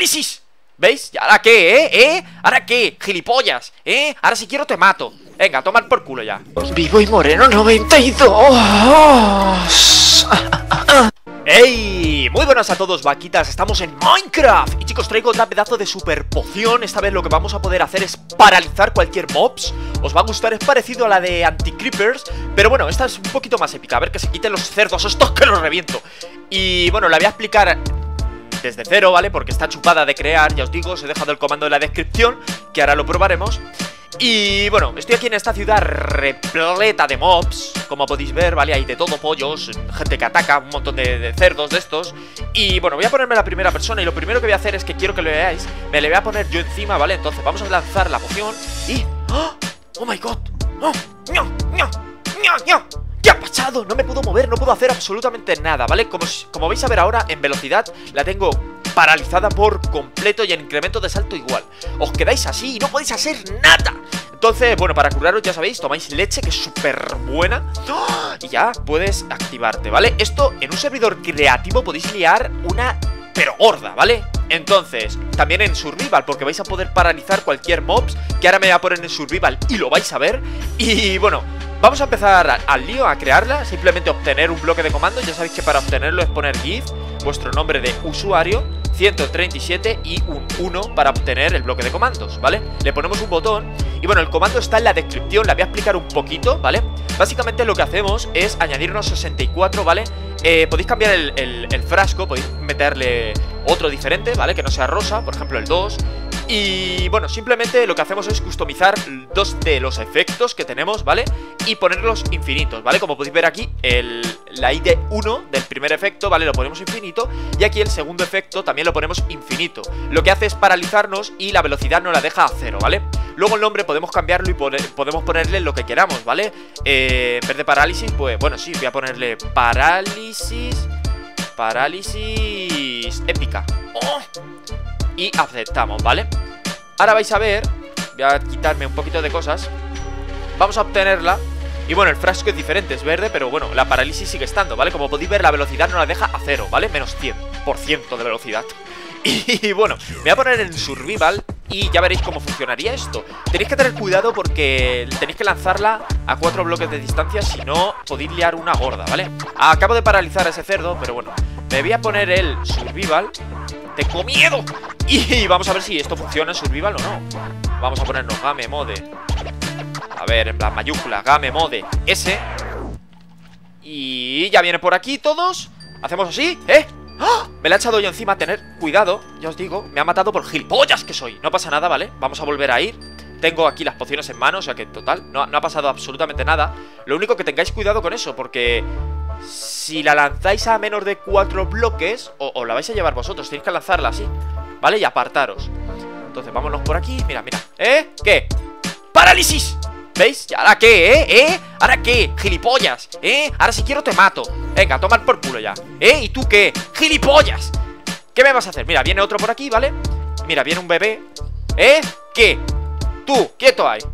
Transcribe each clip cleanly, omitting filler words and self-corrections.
¡Parálisis! ¿Veis? ¿Y ahora qué, ¿Ahora qué? Gilipollas, Ahora si quiero te mato. Venga, a tomar por culo ya. Vivo y Moreno 92. ¡Ey! Muy buenas a todos, vaquitas, estamos en Minecraft. Y chicos, traigo otra pedazo de super poción. Esta vez lo que vamos a poder hacer es paralizar cualquier mobs. Os va a gustar, es parecido a la de anti-creepers, pero bueno, esta es un poquito más épica. A ver, que se quiten los cerdos estos que los reviento. Y bueno, la voy a explicar desde cero, ¿vale? Porque está chupada de crear, ya os digo, os he dejado el comando en la descripción, que ahora lo probaremos. Y bueno, estoy aquí en esta ciudad repleta de mobs, como podéis ver, ¿vale? Hay de todo, pollos, gente que ataca, un montón de cerdos de estos. Y bueno, voy a ponerme la primera persona y lo primero que voy a hacer es que quiero que lo veáis. Me le voy a poner yo encima, ¿vale? Entonces vamos a lanzar la poción y... ¡Oh my god! ¡Oh! ¡No! ¡No! ¡No! ¡No! ¿Qué ha pasado? No me puedo mover, no puedo hacer absolutamente nada, ¿vale? Como vais a ver ahora, en velocidad la tengo paralizada por completo y en incremento de salto igual. Os quedáis así y no podéis hacer nada. Entonces, bueno, para curaros ya sabéis, tomáis leche, que es súper buena, y ya puedes activarte, ¿vale? Esto en un servidor creativo podéis liar una pero gorda, ¿vale? Entonces, también en Survival, porque vais a poder paralizar cualquier mobs, que ahora me voy a poner en Survival y lo vais a ver. Y bueno, vamos a empezar al lío, a crearla. Simplemente obtener un bloque de comando. Ya sabéis que para obtenerlo es poner GIF, vuestro nombre de usuario, 137 y un 1 para obtener el bloque de comandos, ¿vale? Le ponemos un botón y bueno, el comando está en la descripción, la voy a explicar un poquito, ¿vale? Básicamente lo que hacemos es añadir unos 64, ¿vale? Podéis cambiar el frasco, podéis meterle otro diferente, ¿vale? Que no sea rosa, por ejemplo el 2. Y bueno, simplemente lo que hacemos es customizar dos de los efectos que tenemos, ¿vale? Y ponerlos infinitos, ¿vale? Como podéis ver aquí, la ID 1 del primer efecto, ¿vale? Lo ponemos infinito. Y aquí el segundo efecto también lo ponemos infinito. Lo que hace es paralizarnos y la velocidad nos la deja a 0, ¿vale? Luego el nombre podemos cambiarlo y podemos ponerle lo que queramos, ¿vale? En vez de parálisis, pues bueno, sí, voy a ponerle parálisis épica. ¡Oh! Y aceptamos, ¿vale? Ahora vais a ver, voy a quitarme un poquito de cosas. Vamos a obtenerla. Y bueno, el frasco es diferente, es verde, pero bueno, la parálisis sigue estando, ¿vale? Como podéis ver, la velocidad no la deja a 0, ¿vale? Menos 100% de velocidad. Y bueno, me voy a poner en Survival y ya veréis cómo funcionaría esto. Tenéis que tener cuidado porque tenéis que lanzarla a 4 bloques de distancia, si no podéis liar una gorda, ¿vale? Acabo de paralizar a ese cerdo, pero bueno, me voy a poner el Survival. ¡Tengo miedo! Y vamos a ver si esto funciona en Survival o no. Vamos a ponernos Game Mode. A ver, en plan mayúscula, Game Mode S. Y ya viene por aquí todos. Hacemos así, ¡Ah! Me la he echado yo encima, tener cuidado. Ya os digo, me ha matado por gilipollas que soy. No pasa nada, ¿vale? Vamos a volver a ir. Tengo aquí las pociones en mano, o sea que en total no ha pasado absolutamente nada. Lo único que tengáis cuidado con eso, porque si la lanzáis a menos de 4 bloques o la vais a llevar vosotros, tenéis que lanzarla así, ¿vale? Y apartaros. Entonces vámonos por aquí, mira, mira. ¿Qué? ¡Parálisis! ¿Veis? ¿Y ahora qué, ¿Ahora qué? Gilipollas, Ahora si quiero te mato. Venga, a tomar por culo ya. ¿Y tú qué? ¡Gilipollas! ¿Qué me vas a hacer? Mira, viene otro por aquí, ¿vale? Mira, viene un bebé. ¿Qué? Tú, quieto ahí.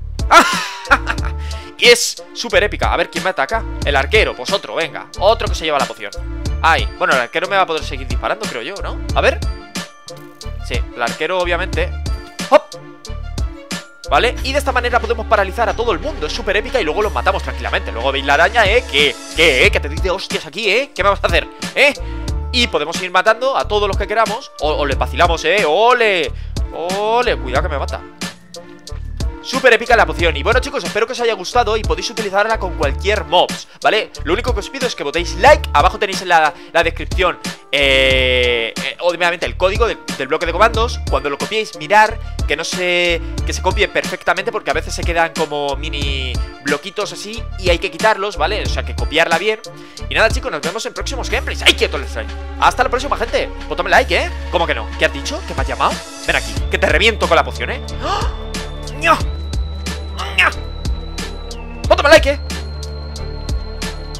Y es súper épica. A ver, ¿quién me ataca? El arquero, pues otro, venga. Otro que se lleva la poción. Ay, bueno, el arquero me va a poder seguir disparando, creo yo, ¿no? A ver. Sí, el arquero obviamente. ¡Hop! ¿Vale? Y de esta manera podemos paralizar a todo el mundo. Es súper épica y luego los matamos tranquilamente. Luego veis la araña, ¿Qué? Que te dice hostias aquí, ¿Qué me vas a hacer? Y podemos ir matando a todos los que queramos. O les vacilamos, ¡Ole! ¡Ole! Cuidado que me mata. Súper épica la poción. Y bueno, chicos, espero que os haya gustado y podéis utilizarla con cualquier mobs, ¿vale? Lo único que os pido es que votéis like. Abajo tenéis en la descripción obviamente el código del bloque de comandos. Cuando lo copiéis, mirar que se copie perfectamente, porque a veces se quedan como mini bloquitos así y hay que quitarlos, ¿vale? O sea, que copiarla bien. Y nada, chicos, nos vemos en próximos gameplays. ¡Ay, quieto el strike! Hasta la próxima, gente. Botame like, ¿Cómo que no? ¿Qué has dicho? ¿Que me has llamado? Ven aquí, que te reviento con la poción, ¡Oh! ¡No! ¡No! ¡Bótame like,